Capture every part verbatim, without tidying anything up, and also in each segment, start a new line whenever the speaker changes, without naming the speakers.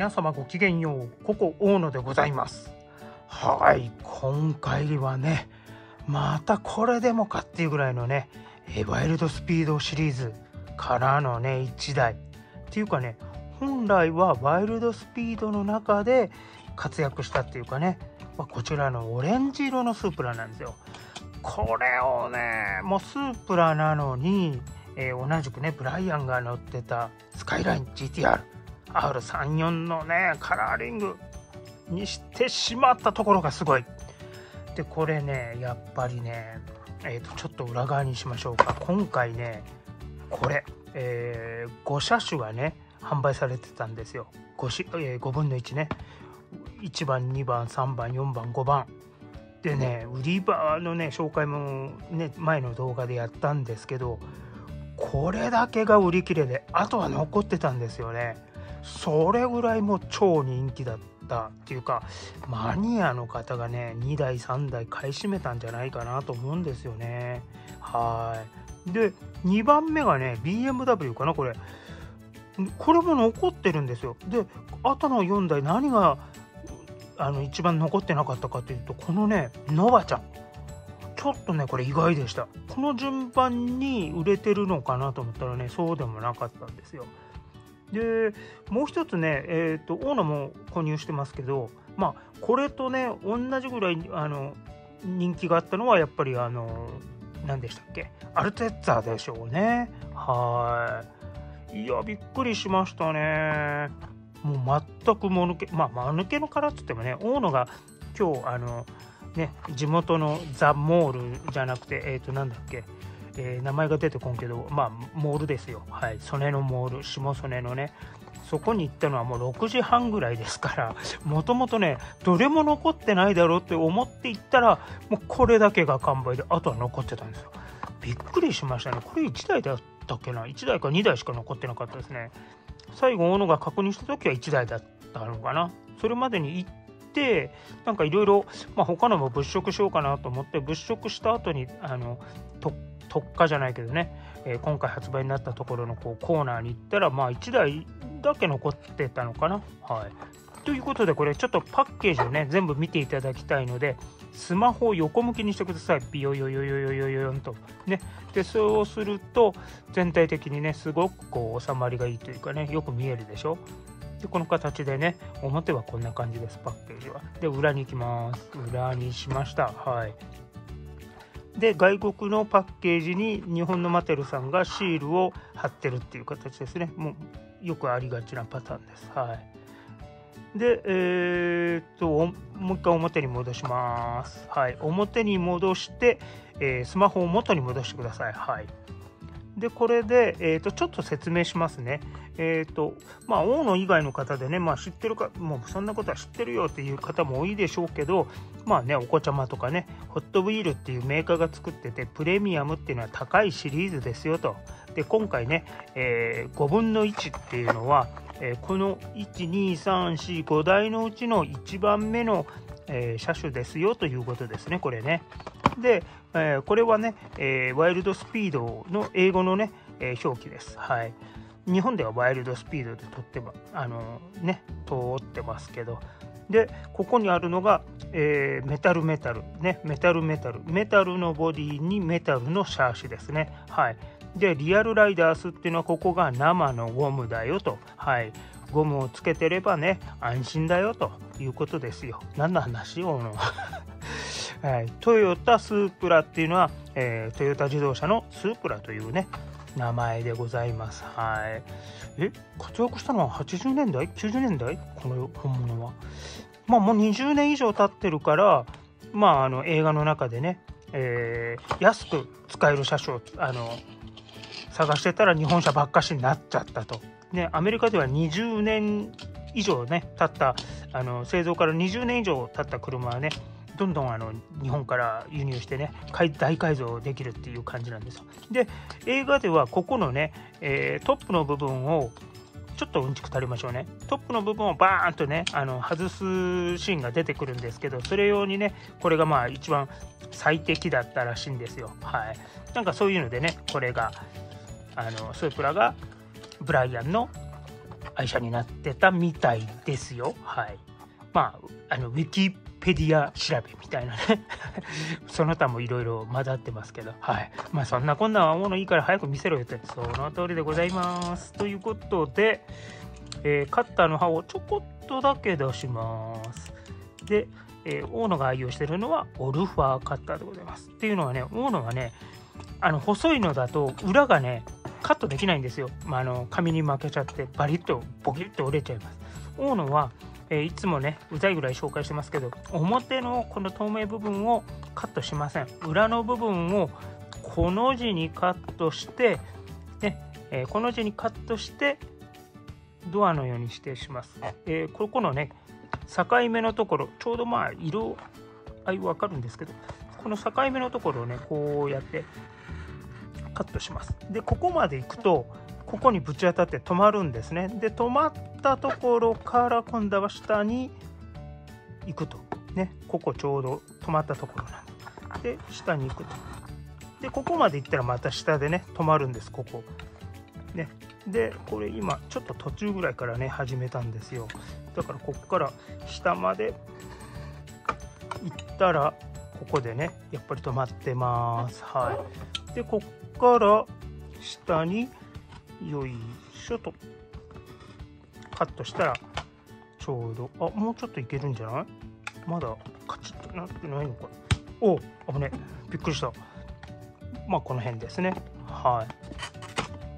皆様ごきげんよう、ここ大野でございます。はい、今回はね、またこれでもかっていうぐらいのね、ワイルドスピードシリーズからのねいちだいっていうかね、本来はワイルドスピードの中で活躍したっていうかね、まあ、こちらのオレンジ色のスープラなんですよ。これをね、もうスープラなのに、えー、同じくねブライアンが乗ってたスカイライン ジーティーアールアールさんじゅうよん のねカラーリングにしてしまったところがすごい。でこれねやっぱりね、えー、とちょっと裏側にしましょうか。今回ねこれ、えー、ご車種がね販売されてたんですよ。 ご, し、えー、ごぶんのいちね、いちばんにばんさんばんよんばんごばんでね、売り場のね紹介もね前の動画でやったんですけど、これだけが売り切れであとは残ってたんですよね。それぐらいもう超人気だったっていうか、マニアの方がねにだいさんだい買い占めたんじゃないかなと思うんですよね。はいでにばんめがね ビーエムダブリュー かな。これこれも残ってるんですよ。であとのよんだい何があの一番残ってなかったかというと、このねノバちゃん、ちょっとねこれ意外でした。この順番に売れてるのかなと思ったらね、そうでもなかったんですよ。でもう一つね、えーとオーナも購入してますけど、まあこれとね同じぐらいあの人気があったのはやっぱりあの何でしたっけ、アルテッツァでしょうね。はいいやびっくりしましたね。もう全くもぬけ、まあ間抜けの殻っつってもね、大野が今日あのね地元のザ・モールじゃなくてえっ、ー、となんだっけ、えー、名前が出てこんけど、まあモールですよ。はい曽根のモール、下曽根のね、そこに行ったのはもうろくじはんぐらいですから、もともとねどれも残ってないだろうって思って行ったら、もうこれだけが完売であとは残ってたんですよ。びっくりしましたね。これいちだいだったっけな、いちだいかにだいしか残ってなかったですね。最後大野が確認した時はいちだいだったのかな。それまでに行ってなんかいろいろ他のも物色しようかなと思って物色した後にあのと特価じゃないけどね、えー、今回発売になったところのこうコーナーに行ったらまあいちだいだけ残ってたのかな。はいということでこれちょっとパッケージをね全部見ていただきたいので、スマホを横向きにしてください。ビヨヨヨヨヨヨヨヨンとね。でそうすると全体的にねすごくこう収まりがいいというかね、よく見えるでしょ。でこの形でね、表はこんな感じです。パッケージは。で裏に行きます。裏にしました。はいで外国のパッケージに日本のマテルさんがシールを貼ってるっていう形ですね。もうよくありがちなパターンです。はいでえー、っともう一回表に戻します。はい表に戻して、えー、スマホを元に戻してください。はいでこれで、えー、とちょっと説明しますね。えっ、とまあ大野以外の方でね、まあ、知ってるか、もうそんなことは知ってるよっていう方も多いでしょうけど、まあねお子ちゃまとかね、ホットウィールっていうメーカーが作ってて、プレミアムっていうのは高いシリーズですよと。で今回ね、えー、ごぶんのいちっていうのは、えー、このいちにさんしごだいのうちのいちばんめの、えー、車種ですよということですね、これね。で、えー、これはね、えー、ワイルドスピードの英語のね、えー、表記です。はい。日本ではワイルドスピードで撮ってばあのー、ね通ってますけど、でここにあるのが、えー、メタルメタルね、メタルメタルメタルのボディにメタルのシャーシですね。はい。でリアルライダースっていうのはここが生のゴムだよと。はい。ゴムをつけてればね安心だよということですよ。何の話をのはい、トヨタスープラっていうのは、えー、トヨタ自動車のスープラというね名前でございます。はい。え活躍したのははちじゅうねんだいきゅうじゅうねんだい、この本物は。まあもうにじゅうねん以上経ってるから、まああの映画の中でね、えー、安く使える車種をあの探してたら日本車ばっかしになっちゃったと。ね、アメリカではにじゅうねん以上ね経ったあの製造からにじゅうねん以上経った車はねどんどんあの日本から輸入してね大改造できるっていう感じなんですよ。で映画ではここのね、えー、トップの部分をちょっとうんちく垂れましょうね。トップの部分をバーンとねあの外すシーンが出てくるんですけど、それ用にねこれがまあ一番最適だったらしいんですよ。はい。なんかそういうのでね、これがあのスープラがブライアンの愛車になってたみたいですよ。はい。まああのウィキペディア調べみたいなねその他もいろいろ混ざってますけど、はい。まあそんなこんなものいいから早く見せろよって、その通りでございます。ということで、えー、カッターの刃をちょこっとだけ出します。で、えー、大野が愛用しているのはオルファーカッターでございます。っていうのはね、大野はね、あの細いのだと裏がねカットできないんですよ。まあ、あの紙に負けちゃってバリッとボキッと折れちゃいます。大野は、えー、いつもねうざいぐらい紹介してますけど、表のこの透明部分をカットしません。裏の部分をこの字にカットして、ねえー、この字にカットしてドアのようにしてします。えー、ここのね境目のところ、ちょうどまあ色合い分かるんですけど、この境目のところをねこうやってカットします。でここまで行くとここにぶち当たって止まるんですね。で止まったところから今度は下に行くとね、ここちょうど止まったところなんで、で下に行くと、でここまで行ったらまた下でね止まるんです。ここね。でこれ今ちょっと途中ぐらいからね始めたんですよ。だからここから下まで行ったらここでねやっぱり止まってます。はい。でこっから下によいしょとカットしたらちょうど、あもうちょっといけるんじゃない？まだカチッとなってないのか。お危ね、びっくりした。まあこの辺ですね。はい。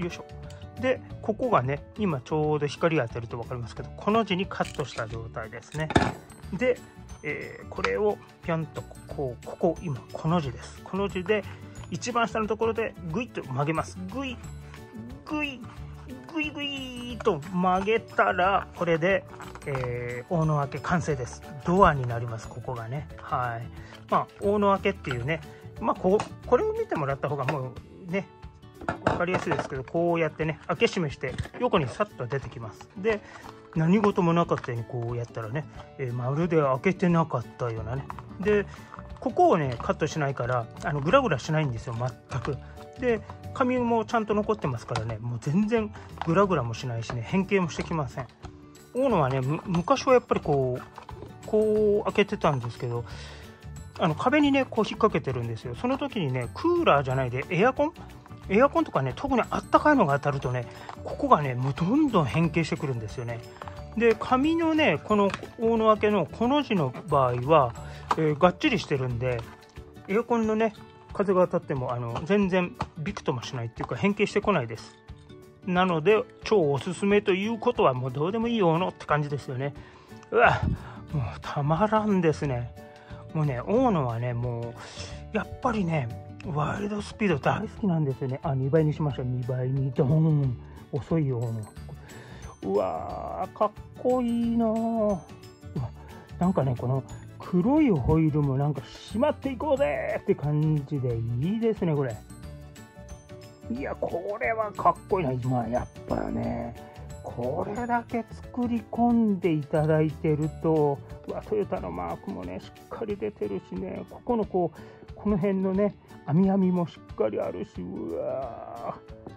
よいしょ。でここがね今ちょうど光当てると分かりますけど、この字にカットした状態ですね。で、えー、これをピョンとこうここ今この字です。この字で一番下のところでグイッと曲げます。グイグイグイグイと曲げたらこれで、えー、大野開け完成です。ドアになります。ここがね。はい。まあ大野開けっていうね、まあここれを見てもらった方がもうね分かりやすいですけど、こうやってね開け閉めして横にさっと出てきます。で何事もなかったようにこうやったらね、えー、まるで開けてなかったようなね。でここをねカットしないからあのグラグラしないんですよ全く。で紙もちゃんと残ってますからね、もう全然グラグラもしないしね変形もしてきません。大野はね昔はやっぱりこうこう開けてたんですけど、あの壁にねこう引っ掛けてるんですよ。その時にねクーラーじゃないでエアコンエアコンとかね特にあったかいのが当たるとねここがねもうどんどん変形してくるんですよね。で紙のねこの大野開けのこの字の場合は、えー、がっちりしてるんでエアコンのね風が当たってもあの全然びくともしないっていうか変形してこないです。なので超おすすめということはもうどうでもいいよのって感じですよね。うわもうたまらんですね。もうね大野はねもうやっぱりねワイルドスピード大好きなんですよね。あにばいにしました。にばいにドーン遅いよ。うわーかっこいいな。うわなんかねこの黒いホイールもなんかしまっていこうぜって感じでいいですねこれ。いやこれはかっこいいな。今やっぱねこれだけ作り込んでいただいてると、うわトヨタのマークもねしっかり出てるしね、ここのこうこの辺のね網網もしっかりあるし、うわ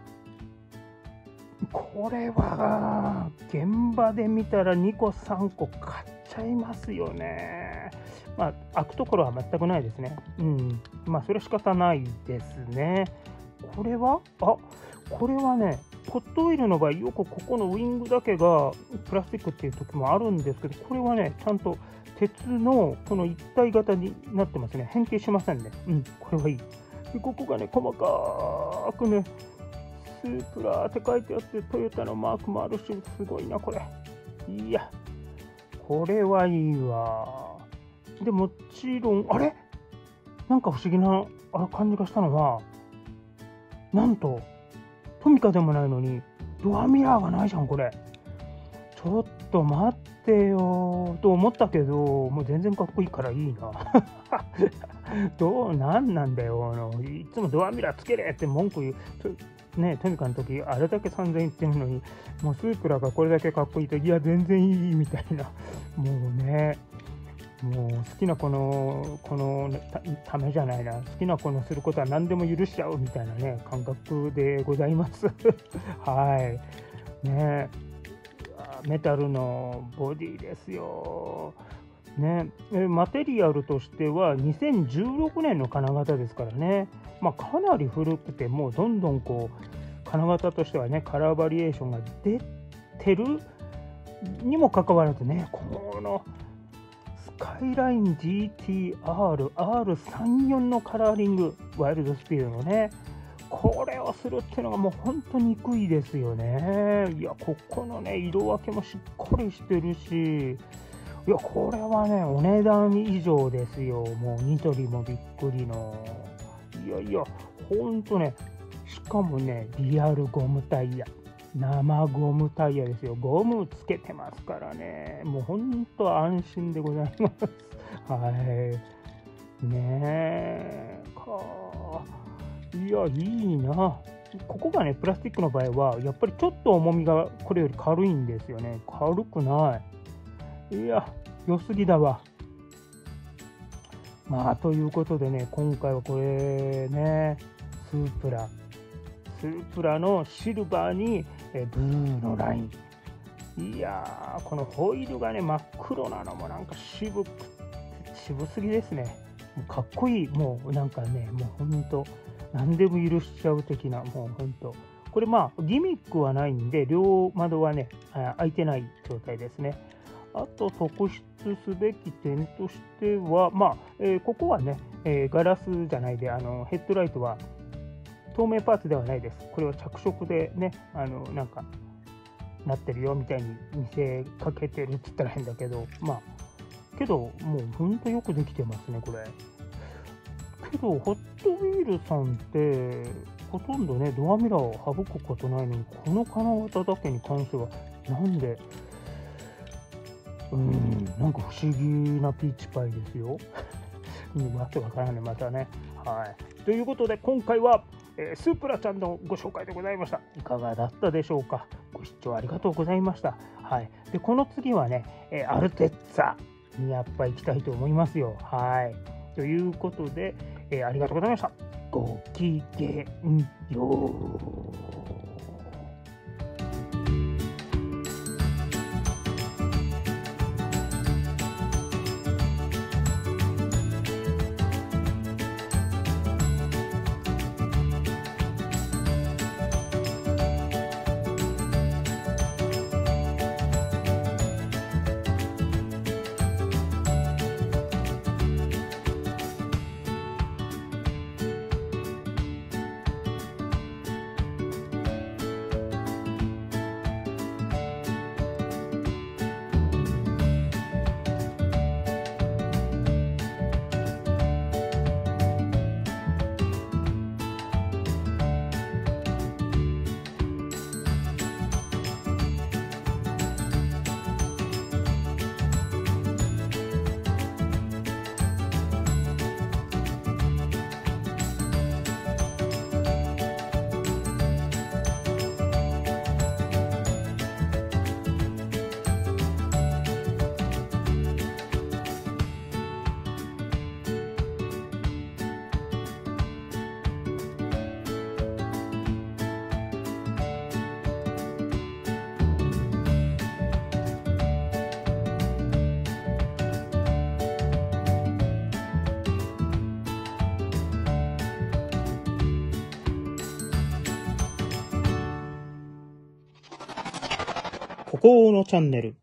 これは現場で見たらにこさんこ買っちゃいますよね。まあ開くところは全くないですね。うんまあそれは仕方ないですね。これはあこれはねホットオイルの場合よくここのウイングだけがプラスチックっていう時もあるんですけど、これはねちゃんと鉄のこの一体型になってますね。変形しませんね。うんこれはいい。でここがね細かくねスープラーって書いてあってトヨタのマークもあるし、すごいなこれ。いやこれはいいわ。でもちろんあれなんか不思議なあ感じがしたのは、なんとトミカでもないのにドアミラーがないじゃんこれ。ちょっと待ってよと思ったけど、もう全然かっこいいからいいなどうなんなんだよ、あのいつもドアミラーつけれって文句言うね。トミカの時あれだけさんぜんえん言ってるのに、もうスープラがこれだけかっこいいと、いや全然いいみたいな、もうねもう好きな子のこの た, ためじゃないな好きな子のすることは何でも許しちゃうみたいなね感覚でございますはいね。 メタルのボディですよ。ね、マテリアルとしてはにせんじゅうろくねんの金型ですからね、まあ、かなり古くて、もうどんどんこう金型としてはねカラーバリエーションが出てるにもかかわらずね、このスカイライン ジーティーアールアールさんじゅうよん のカラーリング、ワイルドスピードのね、これをするっていうのがもう本当に憎いですよね。いや、ここのね色分けもしっかりしてるし、いや、これはね、お値段以上ですよ。もうニトリもびっくりの。いやいや、ほんとね、しかもね、リアルゴムタイヤ。生ゴムタイヤですよ。ゴムつけてますからね。もうほんと安心でございます。はい。ねえ、か。いや、いいな。ここがね、プラスチックの場合は、やっぱりちょっと重みがこれより軽いんですよね。軽くない。いや、良すぎだわ。まあ、ということでね、今回はこれね、スープラ。スープラのシルバーにえブルーのライン。いやー、このホイールがね、真っ黒なのもなんか渋く、渋すぎですね。もうかっこいい。もうなんかね、もうほんと、何でも許しちゃう的な、もうほんと。これまあ、ギミックはないんで、両窓はね、開いてない状態ですね。あと特筆すべき点としては、まあえー、ここはね、えー、ガラスじゃないで、あのヘッドライトは透明パーツではないです。これは着色でね、あのなんかなってるよみたいに見せかけてるって言ったら変だけど、まあけどもうほんとよくできてますね、これ。けどホットウィールさんってほとんどねドアミラーを省くことないのに、この金型だけに関してはなんでうん、なんか不思議なピーチパイですよ。わけわからない、またね。はい。ということで、今回は、えー、スープラちゃんのご紹介でございました。いかがだったでしょうか。ご視聴ありがとうございました。はい。で、この次はね、えー、アルテッツァにやっぱ行きたいと思いますよ。はい。ということで、えー、ありがとうございました。ごきげんよう。ここのチャンネル